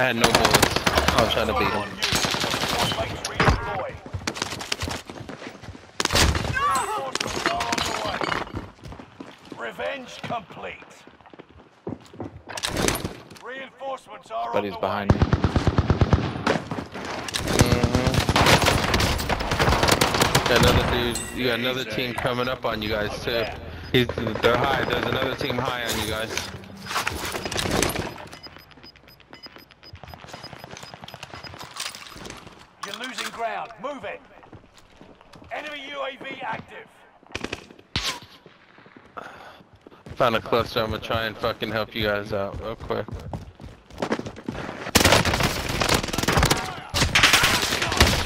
had no bullets. I was trying to beat him. Revenge complete. Reinforcements are But on he's the behind way. me. Got another dude. You got another team coming up on you guys too. They're high. There's another team high on you guys. You're losing ground. Move it. Enemy UAV active. Found a cluster. I'm gonna try and fucking help you guys out real quick.